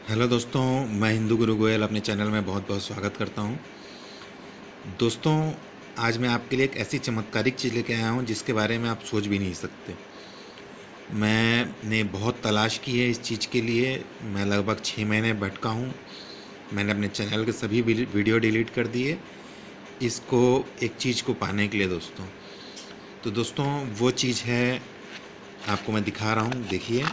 Hello दोस्तों, मैं हिंदू गुरु गोयल अपने चैनल में बहुत बहुत स्वागत करता हूं। दोस्तों, आज मैं आपके लिए एक ऐसी चमत्कारिक चीज़ लेके आया हूं जिसके बारे में आप सोच भी नहीं सकते। मैंने बहुत तलाश की है इस चीज़ के लिए। मैं लगभग 6 महीने भटका हूं। मैंने अपने चैनल के सभी वीडियो डिलीट कर दिए इसको एक चीज़ को पाने के लिए दोस्तों। तो दोस्तों, वो चीज़ है, आपको मैं दिखा रहा हूँ, देखिए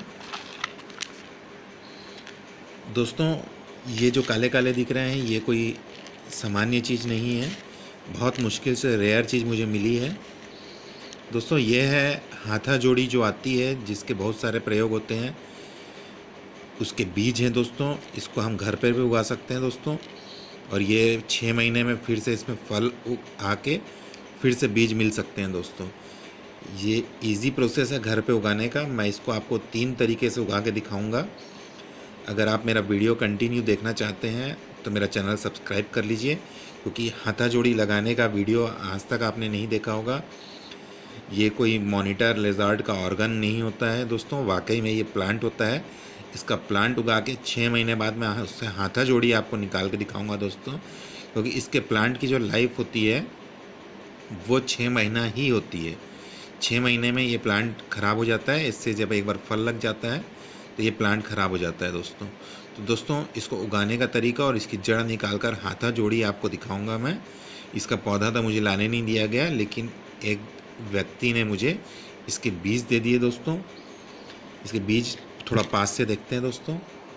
दोस्तों। ये जो काले काले दिख रहे हैं ये कोई सामान्य चीज़ नहीं है। बहुत मुश्किल से रेयर चीज़ मुझे मिली है दोस्तों। ये है हाथा जोड़ी जो आती है, जिसके बहुत सारे प्रयोग होते हैं। उसके बीज हैं दोस्तों। इसको हम घर पर भी उगा सकते हैं दोस्तों। और ये 6 महीने में फिर से इसमें फल आके फिर से बीज मिल सकते हैं दोस्तों। ये इजी प्रोसेस है घर पे उगाने का। मैं इसको आपको 3 तरीके से उगा के दिखाऊंगा। अगर आप मेरा वीडियो कंटिन्यू देखना चाहते हैं तो मेरा चैनल सब्सक्राइब कर लीजिए, क्योंकि हाथा जोड़ी लगाने का वीडियो आज तक आपने नहीं देखा होगा। ये कोई मॉनिटर लेजार्ड का ऑर्गन नहीं होता है दोस्तों, वाकई में ये प्लांट होता है। इसका प्लांट उगा के 6 महीने बाद मैं उससे हाथा जोड़ी आपको निकाल के दिखाऊंगा दोस्तों, क्योंकि इसके प्लांट की जो लाइफ होती है वो 6 महीना ही होती है। 6 महीने में ये प्लांट ख़राब हो जाता है। इससे जब एक बार फल लग जाता है तो ये प्लांट ख़राब हो जाता है दोस्तों। तो दोस्तों, इसको उगाने का तरीका और इसकी जड़ निकालकर हाथा जोड़ी आपको दिखाऊंगा मैं। इसका पौधा तो मुझे लाने नहीं दिया गया, लेकिन एक व्यक्ति ने मुझे इसके बीज दे दिए दोस्तों। इसके बीज थोड़ा पास से देखते हैं दोस्तों।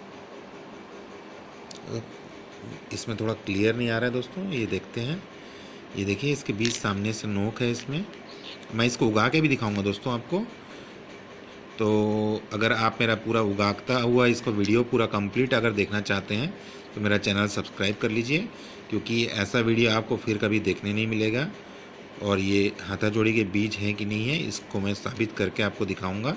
इसमें थोड़ा क्लियर नहीं आ रहा है दोस्तों, ये देखते हैं। ये देखिए, इसके बीज सामने से नोक है इसमें। मैं इसको उगा के भी दिखाऊंगा दोस्तों आपको। तो अगर आप मेरा पूरा उगाता हुआ इसको वीडियो पूरा कंप्लीट अगर देखना चाहते हैं तो मेरा चैनल सब्सक्राइब कर लीजिए, क्योंकि ऐसा वीडियो आपको फिर कभी देखने नहीं मिलेगा। और ये हाथा जोड़ी के बीज हैं कि नहीं है, इसको मैं साबित करके आपको दिखाऊंगा।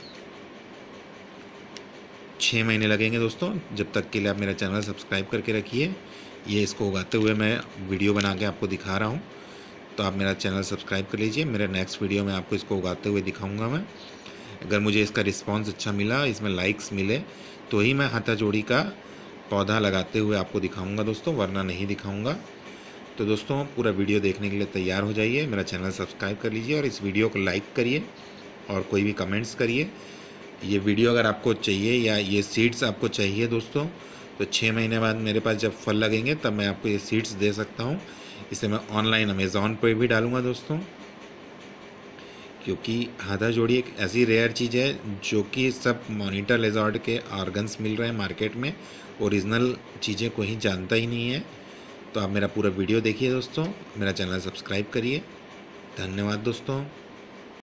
6 महीने लगेंगे दोस्तों, जब तक के लिए आप मेरा चैनल सब्सक्राइब करके रखिए। ये इसको उगाते हुए मैं वीडियो बना के आपको दिखा रहा हूँ, तो आप मेरा चैनल सब्सक्राइब कर लीजिए। मेरे नेक्स्ट वीडियो में आपको इसको उगाते हुए दिखाऊंगा मैं। अगर मुझे इसका रिस्पांस अच्छा मिला, इसमें लाइक्स मिले, तो ही मैं हाथा जोड़ी का पौधा लगाते हुए आपको दिखाऊंगा दोस्तों, वरना नहीं दिखाऊंगा। तो दोस्तों, पूरा वीडियो देखने के लिए तैयार हो जाइए। मेरा चैनल सब्सक्राइब कर लीजिए और इस वीडियो को लाइक करिए और कोई भी कमेंट्स करिए। ये वीडियो अगर आपको चाहिए या ये सीड्स आपको चाहिए दोस्तों, तो 6 महीने बाद मेरे पास जब फल लगेंगे तब मैं आपको ये सीड्स दे सकता हूँ। इसे मैं ऑनलाइन अमेज़ॉन पर भी डालूँगा दोस्तों, क्योंकि हाथा जोड़ी एक ऐसी रेयर चीज़ है जो कि सब मॉनिटर लेजॉर्ड के ऑर्गन्स मिल रहे हैं मार्केट में। ओरिजिनल चीज़ें कोई जानता ही नहीं है। तो आप मेरा पूरा वीडियो देखिए दोस्तों, मेरा चैनल सब्सक्राइब करिए। धन्यवाद दोस्तों।